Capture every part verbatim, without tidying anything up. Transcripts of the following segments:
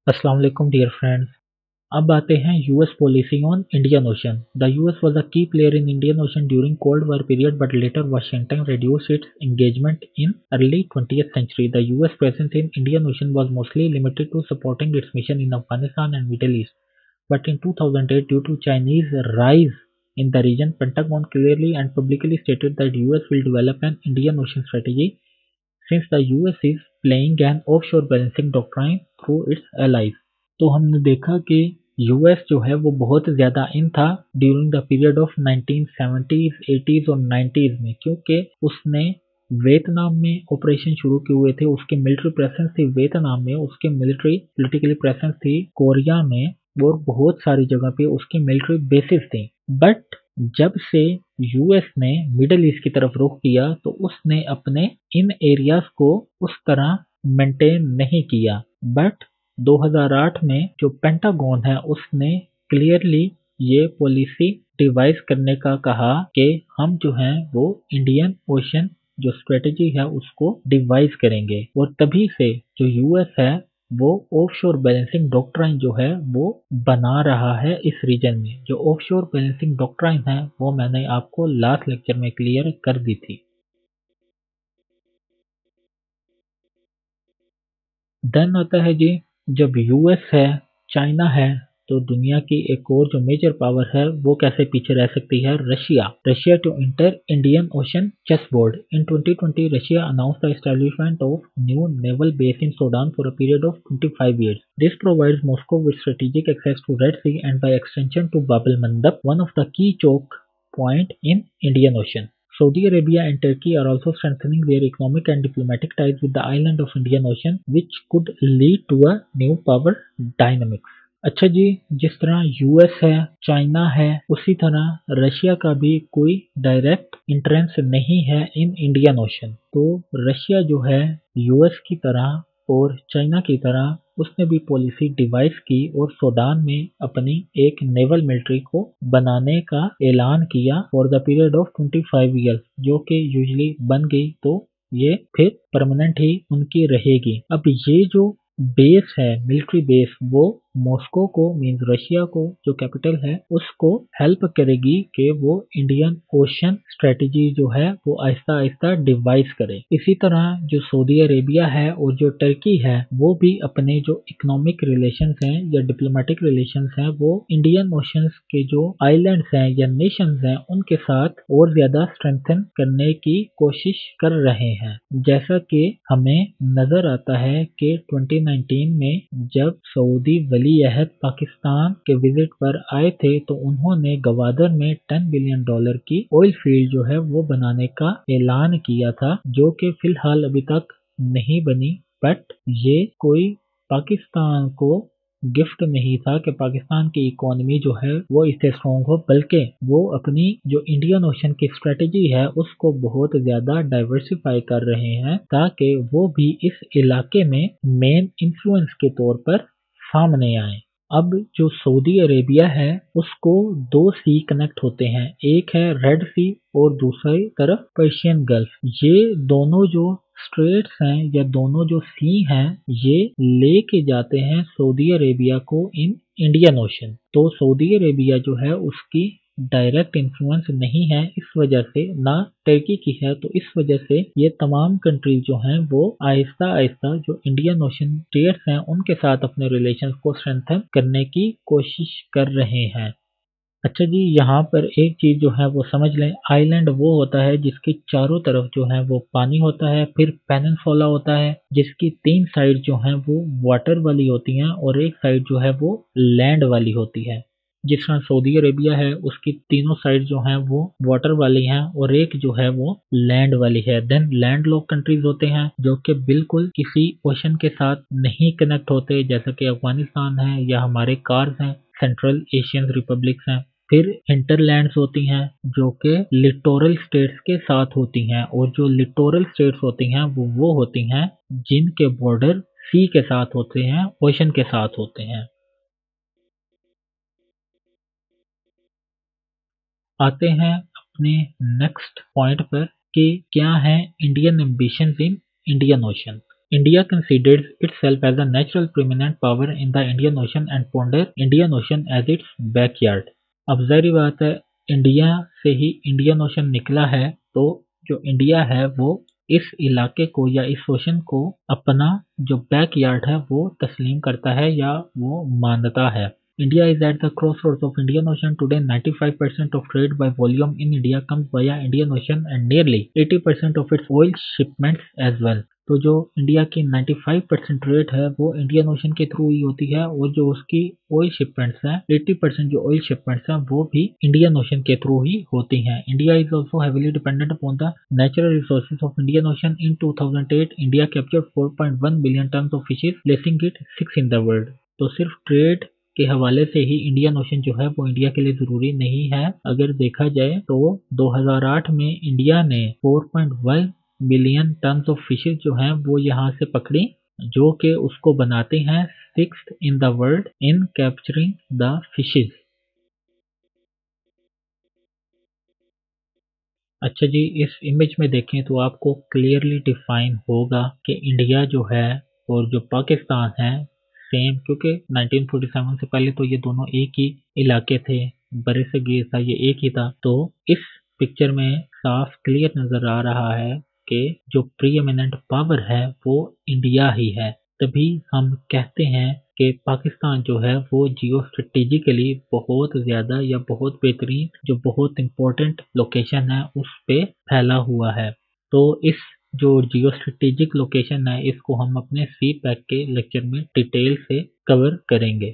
अस्सलाम वालेकुम dear friends. अब आते हैं US policy on Indian Ocean. The US was a key player in Indian Ocean during cold war period but later Washington reduced its engagement in early twentieth century. The U S presence in Indian Ocean was mostly limited to supporting its mission in Afghanistan and Middle East. But in two thousand eight, due to Chinese rise in the region, Pentagon clearly and publicly stated that U S will develop an Indian Ocean strategy since the U S is playing an offshore balancing doctrine through its allies. तो हमने देखा कि US जो है वो बहुत ज़्यादा in था during the period of nineteen seventies, eighties और नाइंटीज़ में, क्योंकि उसने वियतनाम में ऑपरेशन शुरू किए हुए थे, उसकी मिलिट्री प्रेजेंस थी वियतनाम में, उसकी मिलिट्री पॉलिटिकली प्रेजेंस थी कोरिया में और बहुत सारी जगह पे उसकी मिलिट्री बेसिस थी। बट जब से यूएस ने मिडल ईस्ट की तरफ रुख किया तो उसने अपने इन एरियाज को उस तरह मेंटेन नहीं किया। बट दो हज़ार आठ में जो पेंटागन है उसने क्लियरली ये पॉलिसी डिवाइस करने का कहा कि हम जो हैं वो इंडियन ओशन जो स्ट्रेटजी है उसको डिवाइस करेंगे, और तभी से जो यूएस है वो ऑफशोर बैलेंसिंग डॉक्ट्राइन जो है वो बना रहा है इस रीजन में। जो ऑफशोर बैलेंसिंग डॉक्ट्राइन है वो मैंने आपको लास्ट लेक्चर में क्लियर कर दी थी। देन आता है जी, जब यूएस है, चाइना है, तो दुनिया की एक और जो मेजर पावर है वो कैसे पीछे रह सकती है? Russia. Russia to enter Indian Ocean chessboard. In twenty twenty Russia announced the establishment of new naval base in Sudan for a period of twenty-five years. This provides Moscow with strategic access to Red Sea and by extension to Bab el-Mandab, one of the key choke point in Indian Ocean. Saudi Arabia and Turkey are also strengthening their economic and diplomatic ties with the island of Indian Ocean, which could lead to a new power dynamics. अच्छा जी, जिस तरह US है, China है, उसी तरह Russia का भी कोई डायरेक्ट इंटरेंस नहीं है इन इंडियन ओशन। तो रशिया जो है यूएस की तरह और चाइना की तरह उसने भी पॉलिसी डिवाइस की और सूडान में अपनी एक नेवल मिलिट्री को बनाने का ऐलान किया for the period of twenty-five years, जो कि यूजली बन गई तो ये फिर परमानेंट ही उनकी रहेगी। अब ये जो बेस है, मिलिट्री बेस, वो मॉस्को को मींस रशिया को जो कैपिटल है उसको हेल्प करेगी कि वो इंडियन ओशन स्ट्रेटजी जो है वो आहिस्ता आहिस्ता डिवाइस करे। इसी तरह जो सऊदी अरेबिया है और जो टर्की है वो भी अपने जो इकोनॉमिक रिलेशंस हैं या डिप्लोमेटिक रिलेशंस हैं वो इंडियन ओशन के जो आइलैंड्स हैं या नेशंस हैं उनके साथ और ज्यादा स्ट्रेंथन करने की कोशिश कर रहे हैं। जैसा कि हमें नजर आता है कि ट्वेंटी नाइनटीन में जब सऊदी वली अहद पाकिस्तान के विजिट पर आए थे तो उन्होंने गवादर में टेन बिलियन डॉलर की ऑयल फील्ड जो है वो बनाने का ऐलान किया था, जो कि फिलहाल अभी तक नहीं बनी। बट ये कोई पाकिस्तान को गिफ्ट नहीं था कि पाकिस्तान की इकोनॉमी जो है वो इससे स्ट्रॉन्ग हो, बल्कि वो अपनी जो इंडियन ओशन की स्ट्रेटजी है उसको बहुत ज्यादा डाइवर्सिफाई कर रहे हैं ताकि वो भी इस इलाके में मेन इन्फ्लुएंस के तौर पर सामने आए। अब जो सऊदी अरेबिया है उसको दो सी कनेक्ट होते हैं, एक है रेड सी और दूसरी तरफ पर्शियन गल्फ। ये दोनों जो स्ट्रेट्स हैं या दोनों जो सी हैं ये लेके जाते हैं सऊदी अरेबिया को इन इंडियन ओशन। तो सऊदी अरेबिया जो है उसकी डायरेक्ट इन्फ्लुएंस नहीं है इस वजह से, ना टर्की की है, तो इस वजह से ये तमाम कंट्रीज जो हैं वो आहिस्ता आहिस्ता जो इंडियन ओशन स्टेट्स हैं उनके साथ अपने रिलेशंस को स्ट्रेंथन करने की कोशिश कर रहे हैं। अच्छा जी, यहाँ पर एक चीज जो है वो समझ लें, आइलैंड वो होता है जिसके चारों तरफ जो है वो पानी होता है, फिर पेनिनसुला होता है जिसकी तीन साइड जो है वो वाटर वाली होती हैं और एक साइड जो है वो लैंड वाली होती है। जिस तरह सऊदी अरेबिया है उसकी तीनों साइड जो हैं वो वाटर वाली हैं और एक जो है वो लैंड वाली है। देन लैंड लॉक कंट्रीज होते हैं जो कि बिल्कुल किसी ओशन के साथ नहीं कनेक्ट होते, जैसा कि अफगानिस्तान है या हमारे कार्स हैं, सेंट्रल एशियन रिपब्लिक्स हैं। फिर हिंटरलैंड्स होती हैं जो कि लिटोरल स्टेट्स के साथ होती हैं, और जो लिटोरल स्टेट्स होती हैं वो वो होती हैं जिनके बॉर्डर सी के साथ होते हैं, ओशन के साथ होते हैं। आते हैं अपने नेक्स्ट पॉइंट पर कि क्या है Indian ambitions in Indian Ocean. India considers itself as a natural preeminent power in the Indian Ocean and ponder Indian Ocean as its backyard. अब जाहिर बात है, इंडिया से ही इंडियन ओशन निकला है, तो जो इंडिया है वो इस इलाके को या इस ओशन को अपना जो बैकयार्ड है वो तस्लीम करता है या वो मानता है. India is at the crossroads of Indian Ocean today. ninety-five percent of trade by volume in India comes via Indian Ocean and nearly eighty percent of its oil shipments as well. तो जो India की पचानवे percent trade है वो Indian Ocean के through ही होती है और जो उसकी ऑयल शिपमेंट्स हैं अस्सी परसेंट जो ऑयल शिपमेंट्स हैं वो भी इंडियन ओशन के थ्रू ही होती हैं. India is also heavily dependent upon the natural resources of Indian Ocean. In two thousand eight India captured four point one billion tonne of fishes, placing it six in the world. तो सिर्फ trade के हवाले से ही Indian ocean जो है वो India के लिए जरूरी नहीं है. अगर देखा जाए तो दो हज़ार आठ में इंडिया ने चार पॉइंट एक मिलियन टन ऑफ फिशेज जो हैं वो यहाँ से पकड़ी, जो कि उसको बनाते हैं sixth in the world in capturing the fishes. अच्छा जी, इस इमेज में देखें तो आपको क्लियरली डिफाइन होगा कि इंडिया जो है और जो पाकिस्तान है सेम, क्योंकि नाइनटीन फोर्टी सेवन से पहले तो ये दोनों एक ही इलाके थे, बरे सगीर था ये एक ही था. तो इस पिक्चर में साफ क्लियर नजर आ रहा है कि जो प्रीएमिनेंट पावर है वो इंडिया ही है. तभी हम कहते हैं कि पाकिस्तान जो है वो जियो स्ट्रेटेजिकली बहुत ज़्यादा या बहुत बेहतरीन जो बहुत इम्पोर्टेंट लोकेशन है उस पे फैला हुआ है. तो इस जो जियो स्ट्रेटेजिक लोकेशन है इसको हम अपने सी पैक के लेक्चर में डिटेल से कवर करेंगे.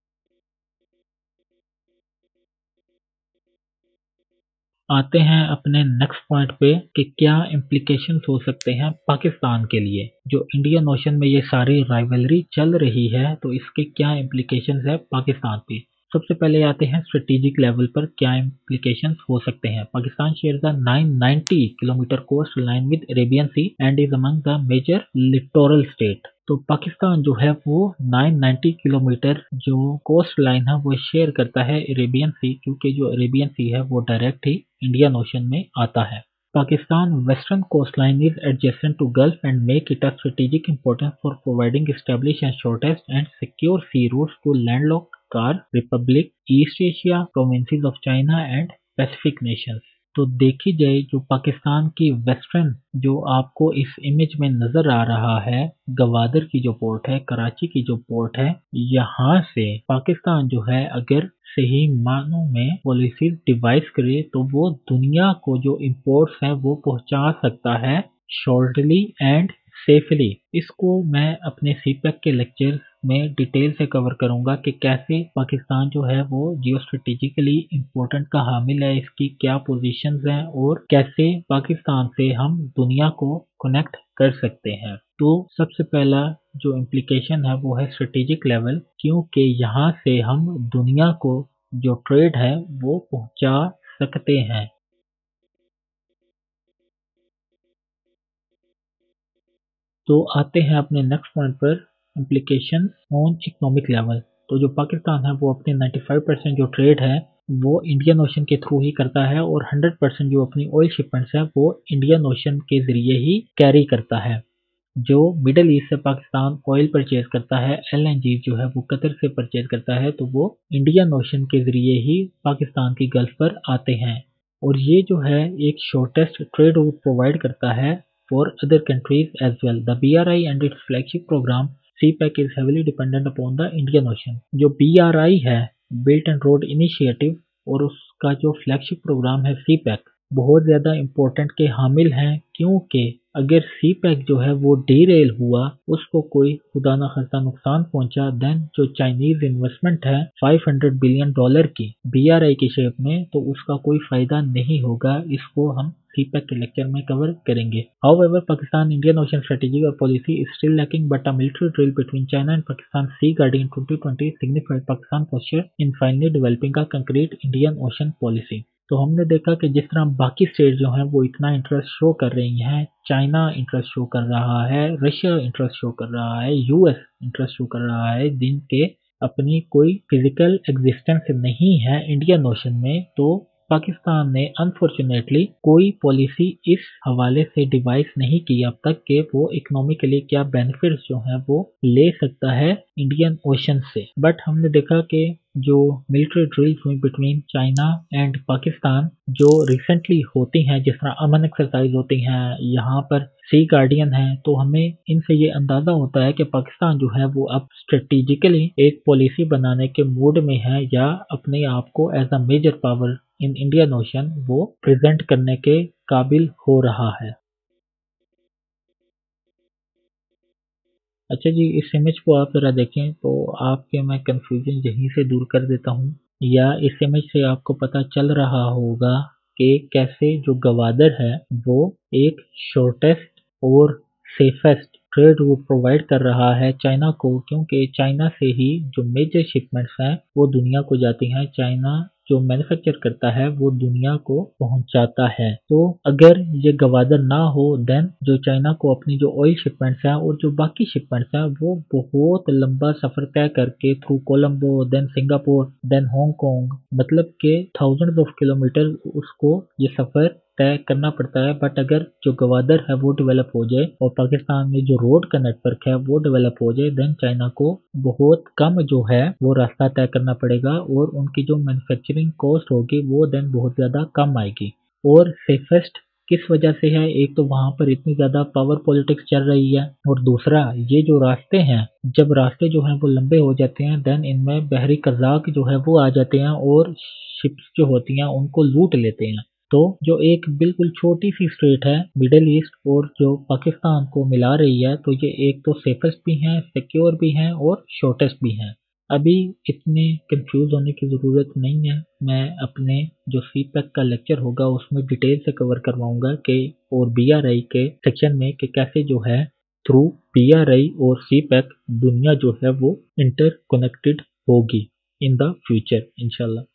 आते हैं अपने नेक्स्ट पॉइंट पे कि क्या इम्प्लीकेशंस हो सकते हैं पाकिस्तान के लिए. जो इंडियन ओशन में ये सारी राइवलरी चल रही है तो इसके क्या इम्प्लीकेशंस है पाकिस्तान पे. सबसे पहले आते हैं स्ट्रेटेजिक लेवल पर क्या इम्प्लीकेशंस हो सकते हैं. Pakistan share the nine ninety kilometre coastline with Arabian Sea and is among the major littoral state. तो पाकिस्तान जो है वो नौ सौ नब्बे किलोमीटर जो कोस्ट लाइन है वो शेयर करता है अरेबियन सी, क्योंकि जो अरेबियन सी है वो डायरेक्ट ही इंडियन ओशन में आता है. Pakistan western coastline is adjacent to Gulf and make it a strategic importance for providing established and shortest and secure sea routes to landlocked Kar Republic, East Asia, provinces of China and Pacific nations. तो देखी जाए जो पाकिस्तान की western जो आपको इस image में नजर आ रहा है, गवादर की जो पोर्ट है, कराची की जो पोर्ट है, यहाँ से पाकिस्तान जो है अगर सही मानों में पॉलिसीज डिवाइस करे तो वो दुनिया को जो इंपोर्ट्स हैं वो पहुंचा सकता है शॉर्टली एंड सेफली. इसको मैं अपने सीपैक के लेक्चर में डिटेल से कवर करूंगा कि कैसे पाकिस्तान जो है वो जियो स्ट्रेटेजिकली इम्पोर्टेंट का हामिल है, इसकी क्या पोजीशंस हैं और कैसे पाकिस्तान से हम दुनिया को कनेक्ट कर सकते हैं. तो सबसे पहला जो इम्प्लीकेशन है वो है स्ट्रेटेजिक लेवल, क्योंकि यहाँ से हम दुनिया को जो ट्रेड है वो पहुंचा सकते हैं. तो आते हैं अपने नेक्स्ट पॉइंट पर, इम्प्लीकेशन ऑन इकोनॉमिक लेवल. तो जो पाकिस्तान है वो अपने पचानवे परसेंट जो ट्रेड है वो इंडियन ओशन के थ्रू ही करता है और सौ परसेंट जो अपनी ऑयल शिपमेंट्स है वो इंडियन ओशन के जरिए ही कैरी करता है. जो मिडल ईस्ट से पाकिस्तान ऑयल परचेज करता है, एलएनजी जो है वो कतर से परचेज करता है, तो वो इंडियन ओशन के जरिए ही पाकिस्तान की गल्फ पर आते हैं. और ये जो है एक शॉर्टेस्ट ट्रेड रूट प्रोवाइड करता है for other countries as well. The B R I and its flagship program C PAC is heavily dependent upon the Indian Ocean. जो B R I है Belt and Road Initiative और उसका जो flagship programme है C PAC बहुत ज़्यादा important के हामिल हैं, क्योंकि अगर सी पैक जो है वो डीरेल हुआ, उसको कोई खुदा ना खास्ता नुकसान पहुंचा, देन जो चाइनीज इन्वेस्टमेंट है पाँच सौ बिलियन डॉलर की बीआरआई की शेप में, तो उसका कोई फायदा नहीं होगा. इसको हम सी पैक के लेक्चर में कवर करेंगे. However, Pakistan Indian Ocean strategy or policy is still lacking, but a military drill between China and Pakistan Sea Guardian twenty twenty signified Pakistan posture in finally developing a concrete Indian Ocean policy. तो हमने देखा कि जिस तरह बाकी state जो हैं वो इतना इंटरेस्ट शो कर रही हैं, चाइना इंटरेस्ट शो कर रहा है, रशिया इंटरेस्ट शो कर रहा है, यूएस इंटरेस्ट शो कर रहा है, जिनके अपनी कोई फिजिकल एग्जिस्टेंस नहीं है इंडियन ओशन में, तो पाकिस्तान ने अनफॉर्चुनेटली कोई पॉलिसी इस हवाले से डिवाइस नहीं की अब तक कि वो इकोनॉमिकली क्या बेनिफिट्स जो हैं वो ले सकता है इंडियन ओशन से। बट हमने देखा कि जो मिलिट्री ड्रिल्स हुई बिटवीन चाइना एंड पाकिस्तान जो रिसेंटली होती हैं, जिस तरह अमन एक्सरसाइज होती हैं, यहाँ पर सी गार्डियन है, तो हमें इनसे ये अंदाजा होता है कि पाकिस्तान जो है वो अब स्ट्रेटेजिकली एक पॉलिसी बनाने के मूड में है या अपने आप को as a major power in Indian Ocean वो प्रेजेंट करने के काबिल हो रहा है। अच्छा जी, इस इमेज को आप ज़रा देखें तो आपके मैं कंफ्यूजन यहीं से दूर कर देता हूँ, या इस इमेज से आपको पता चल रहा होगा कि कैसे जो गवादर है वो एक शॉर्टेस्ट और सेफेस्ट ट्रेड रूट प्रोवाइड कर रहा है चाइना को, क्योंकि चाइना से ही जो मेजर शिपमेंट्स हैं वो दुनिया को जाती हैं। चाइना जो मैन्युफैक्चर करता है वो दुनिया को पहुंचाता है। तो अगर ये गवादर ना हो देन जो चाइना को अपनी जो ऑयल शिपमेंट्स हैं और जो बाकी शिपमेंट्स हैं वो बहुत लंबा सफर तय करके through Colombo then Singapore then Hong Kong, मतलब के थाउजेंड्स ऑफ किलोमीटर उसको ये सफर तय करना पड़ता है। बट अगर जो गवादर है वो डेवलप हो जाए और पाकिस्तान में जो रोड का नेटवर्क है वो डेवलप हो जाए देन चाइना को बहुत कम जो है वो रास्ता तय करना पड़ेगा और उनकी जो मैन्युफैक्चरिंग कॉस्ट होगी वो देन बहुत ज़्यादा कम आएगी। और सेफेस्ट किस वजह से है, एक तो वहां पर इतनी ज़्यादा पावर पॉलिटिक्स चल रही है, और दूसरा ये जो रास्ते हैं, जब रास्ते जो हैं वो लंबे हो जाते हैं देन इनमें बहरी कज़ाक जो है वो आ जाते हैं और शिप्स जो होती हैं उनको लूट लेते हैं। तो जो एक बिल्कुल छोटी सी स्टेट है मिडिल ईस्ट और जो पाकिस्तान को मिला रही है, तो ये एक तो सेफेस्ट भी हैं, सिक्योर भी हैं और शॉर्टेस्ट भी हैं। अभी इतने कंफ्यूज होने की ज़रूरत नहीं है, मैं अपने जो सी पैक का लेक्चर होगा उसमें डिटेल से कवर करवाऊंगा कि और बी आर आई के सेक्शन में कि कैसे जो है थ्रू बी आर आई और सी पैक दुनिया जो है वो इंटर कनेक्टेड होगी इन द फ्यूचर इंशाल्लाह।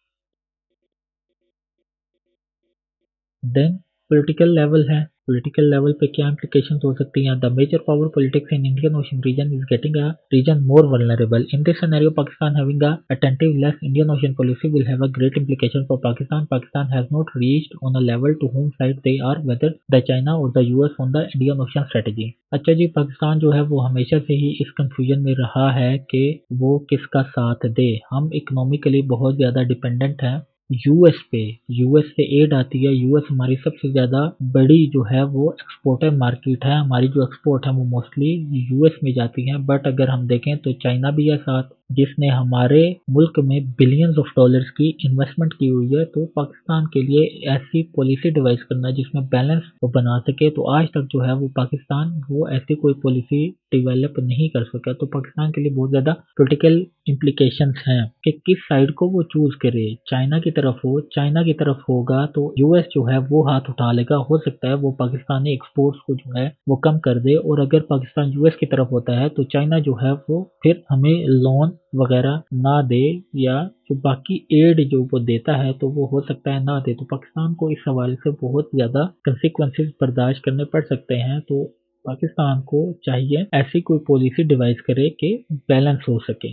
देन पॉलिटिकल लेवल है, पॉलिटिकल लेवल पे क्या implications हो सकती हैं। The major power politics in Indian Ocean region is getting a region more vulnerable. In this scenario, Pakistan having a attentive less Indian Ocean policy will have a great implication for Pakistan. Pakistan has not reached on a level to whom side they are, whether the China or the U S on the Indian Ocean strategy. अच्छा जी, पाकिस्तान जो है वो हमेशा से ही इस confusion में रहा है कि वो किसका साथ दे। हम इकोनॉमिकली बहुत ज़्यादा डिपेंडेंट हैं यूएस पे, यूएस से एड आती है। यूएस हमारी सबसे ज़्यादा बड़ी जो है वो एक्सपोर्टर मार्केट है, हमारी जो एक्सपोर्ट है वो मोस्टली यूएस में जाती है। बट अगर हम देखें तो चाइना भी है साथ, जिसने हमारे मुल्क में बिलियंस ऑफ डॉलर्स की इन्वेस्टमेंट की हुई है। तो पाकिस्तान के लिए ऐसी पॉलिसी डिवाइस करना जिसमें बैलेंस वो बना सके, तो आज तक जो है वो पाकिस्तान वो ऐसी कोई पॉलिसी डेवलप नहीं कर सका। तो पाकिस्तान के लिए बहुत ज़्यादा पोलिटिकल इम्प्लीकेशंस हैं कि किस साइड को वो चूज करे। चाइना की तरफ हो, चाइना की तरफ होगा तो यूएस जो है वो हाथ उठा लेगा, हो सकता है वो पाकिस्तानी एक्सपोर्ट्स को जो है वो कम कर दे। और अगर पाकिस्तान यूएस की तरफ होता है तो चाइना जो है वो फिर हमें लोन वगैरह ना दे, या जो बाकी एड जो वो देता है तो वो हो सकता है ना दे। तो पाकिस्तान को इस हवाले से बहुत ज़्यादा कंसिक्वेंसेस बर्दाश्त करने पड़ सकते हैं। तो पाकिस्तान को चाहिए ऐसी कोई पॉलिसी डिवाइस करे कि बैलेंस हो सके।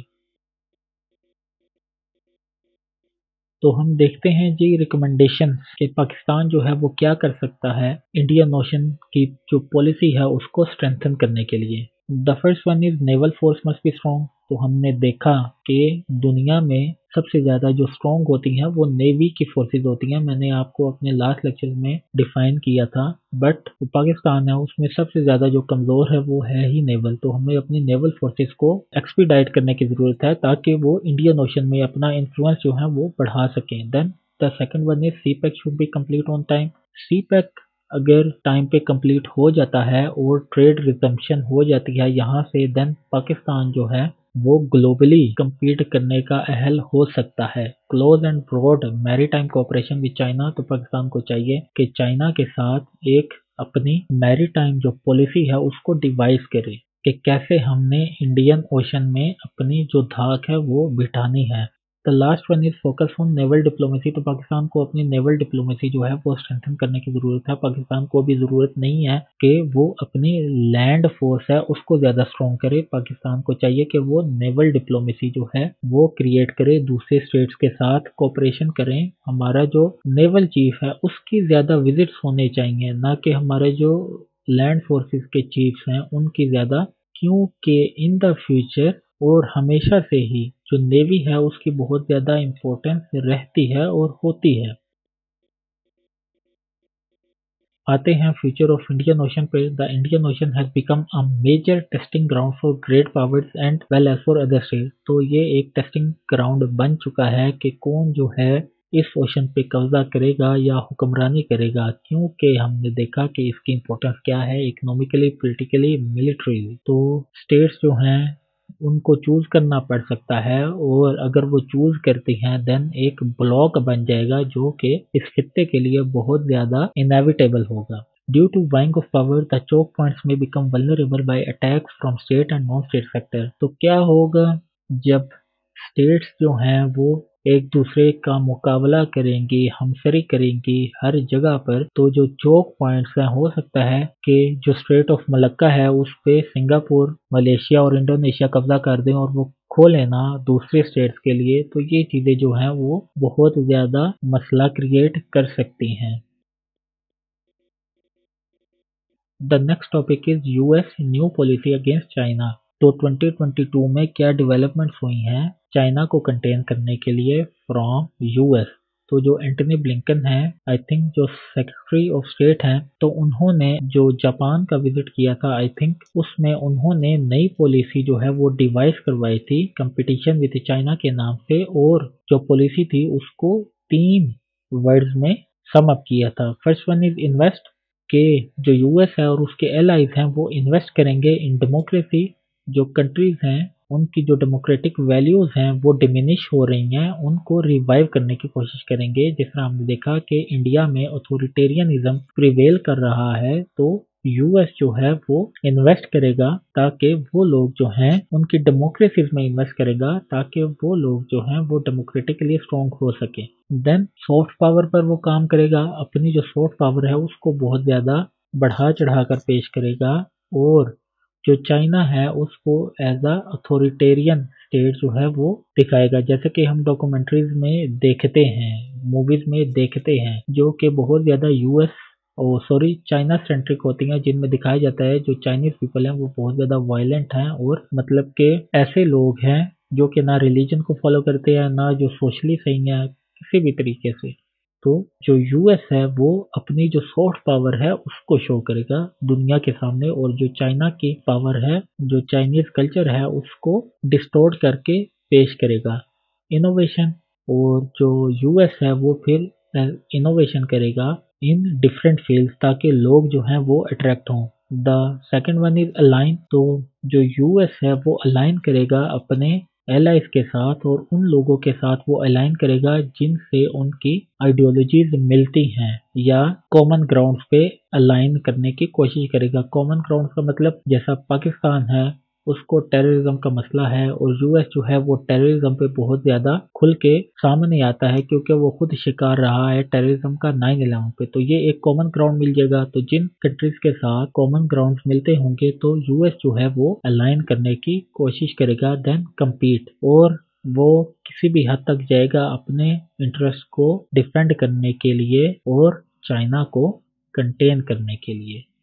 तो हम देखते हैं जी रिकमेंडेशन कि पाकिस्तान जो है वो क्या कर सकता है इंडियन ओशन की जो पॉलिसी है उसको स्ट्रेंथन करने के लिए। The first one is naval force must be strong. तो हमने देखा कि दुनिया में सबसे ज़्यादा जो स्ट्रॉन्ग होती हैं वो नेवी की फोर्सेस होती हैं। मैंने आपको अपने लास्ट लेक्चर में डिफाइन किया था। बट पाकिस्तान है उसमें सबसे ज़्यादा जो कमज़ोर है वो है ही नेवल। तो हमें अपनी नेवल फोर्सेस को एक्सपीडाइट करने की ज़रूरत है ताकि वो इंडियन ओशन में अपना इन्फ्लुएंस जो है वो बढ़ा सकें। Then the second one is CPEC should be complete on time. CPEC अगर टाइम पे कंप्लीट हो जाता है और ट्रेड रिजम्पशन हो जाती है यहाँ से, देन पाकिस्तान जो है वो ग्लोबली compete करने का अहल हो सकता है। Close and broad maritime cooperation with China. तो पाकिस्तान को चाहिए कि चाइना के साथ एक अपनी मैरीटाइम जो पॉलिसी है उसको डिवाइस करे कि कैसे हमने इंडियन ओशन में अपनी जो धाक है वो बिठानी है। The last one is focus on naval diplomacy. तो पाकिस्तान को अपनी नेवल डिप्लोमेसी जो है वो स्ट्रेंथन करने की जरूरत है। पाकिस्तान को भी जरूरत नहीं है कि वो अपनी लैंड फोर्स है उसको ज्यादा स्ट्रॉन्ग करे। पाकिस्तान को चाहिए कि वो नेवल डिप्लोमेसी जो है वो क्रिएट करे, दूसरे स्टेट्स के साथ कोऑपरेशन करें। हमारा जो नेवल चीफ है उसकी ज्यादा विजिट्स होने चाहिए, ना कि हमारे जो लैंड फोर्सेस के चीफ्स हैं उनकी ज्यादा, क्योंकि इन द फ्यूचर और हमेशा से ही जो नेवी है उसकी बहुत ज्यादा इम्पोर्टेंस रहती है और होती है। आते हैं फ्यूचर ऑफ इंडियन ओशन पे। The Indian Ocean has become a major testing ground for great powers and well as for other state. तो ये एक टेस्टिंग ग्राउंड बन चुका है कि कौन जो है इस ओशन पे कब्जा करेगा या हुक्मरानी करेगा, क्योंकि हमने देखा कि इसकी इम्पोर्टेंस क्या है इकोनॉमिकली, पॉलिटिकली, मिलिट्रीली। तो स्टेट्स जो हैं उनको चूज करना पड़ सकता है, और अगर वो चूज करती हैं देन एक ब्लॉक बन जाएगा जो कि इस खित्ते के लिए बहुत ज्यादा इनएविटेबल होगा। Due to waning of power the choke points में become vulnerable by attacks from state and non state factor. तो क्या होगा जब स्टेट्स जो हैं वो एक दूसरे का मुकाबला करेंगी, हमसरी करेंगी हर जगह पर, तो जो चोक पॉइंट्स हैं हो सकता है कि जो स्ट्रेट ऑफ मलक्का है उस पे सिंगापुर, मलेशिया और इंडोनेशिया कब्जा कर दें और वो खो लेना दूसरे स्टेट्स के लिए। तो ये चीजें जो हैं वो बहुत ज्यादा मसला क्रिएट कर सकती हैं। The next topic is US new policy against China. तो ट्वेंटी ट्वेंटी टू में क्या डेवलपमेंट्स हुई हैं चाइना को कंटेन करने के लिए फ्रॉम यूएस। तो जो एंटनी ब्लिंकन है, आई थिंक जो सेक्रेटरी ऑफ स्टेट हैं, तो उन्होंने जो जापान का विजिट किया था, आई थिंक उसमें उन्होंने नई पॉलिसी जो है वो डिवाइस करवाई थी कंपटीशन विद चाइना के नाम से, और जो पॉलिसी थी उसको तीन वर्ड्स में सम अप किया था। फर्स्ट वन इज इन्वेस्ट, के जो यूएस है और उसके एलाइज हैं वो इन्वेस्ट करेंगे इन डेमोक्रेसी। जो कंट्रीज हैं उनकी जो डेमोक्रेटिक वैल्यूज हैं वो डिमिनिश हो रही हैं, उनको रिवाइव करने की कोशिश करेंगे। जिस तरह हमने देखा कि इंडिया में अथॉरिटेरियनिज्म प्रिवेल कर रहा है, तो यूएस जो है वो इन्वेस्ट करेगा ताकि वो लोग जो हैं उनकी डेमोक्रेसीज में इन्वेस्ट करेगा ताकि वो लोग जो हैं वो डेमोक्रेटिकली स्ट्रॉन्ग हो सके। देन सॉफ्ट पावर पर वो काम करेगा, अपनी जो सॉफ्ट पावर है उसको बहुत ज़्यादा बढ़ा चढ़ा कर पेश करेगा, और जो चाइना है उसको एज अ अथॉरिटेरियन स्टेट जो है वो दिखाएगा। जैसे कि हम डॉक्यूमेंट्रीज में देखते हैं, मूवीज में देखते हैं, जो कि बहुत ज़्यादा US oh sorry China centric होती हैं, जिनमें दिखाया जाता है जो चाइनीज पीपल हैं वो बहुत ज़्यादा वायलेंट हैं, और मतलब के ऐसे लोग हैं जो कि ना रिलीजन को फॉलो करते हैं, ना जो सोशली सही है किसी भी तरीके से। तो जो यूएस है वो अपनी जो सॉफ्ट पावर है उसको शो करेगा दुनिया के सामने, और जो चाइना की पावर है, जो चाइनीज कल्चर है उसको डिस्टोर्ट करके पेश करेगा। इनोवेशन, और जो यूएस है वो फिर इनोवेशन करेगा इन डिफरेंट फील्ड्स ताकि लोग जो हैं वो अट्रैक्ट हों। The second one is align, तो जो यूएस है वो अलाइन करेगा अपने एलाइज के साथ, और उन लोगों के साथ वो अलाइन करेगा जिनसे उनकी आइडियोलॉजीज मिलती हैं, या कॉमन ग्राउंड्स पे अलाइन करने की कोशिश करेगा। कॉमन ग्राउंड्स का मतलब जैसा पाकिस्तान है उसको टेररिज्म का मसला है, और यूएस जो है वो टेररिज्म पे बहुत ज़्यादा खुल के सामने आता है क्योंकि वो खुद शिकार रहा है टेररिज्म का नाइन इलेवन पे। तो ये एक कॉमन ग्राउंड मिल जाएगा। तो जिन कंट्रीज के साथ कॉमन ग्राउंड्स मिलते होंगे तो यूएस जो है वो अलाइन करने की कोशिश करेगा, देन कम्पीट, और वो किसी भी हद तक जाएगा अपने इंटरेस्ट को डिफेंड करने के लिए और चाइना को कंटेन करने के लिए।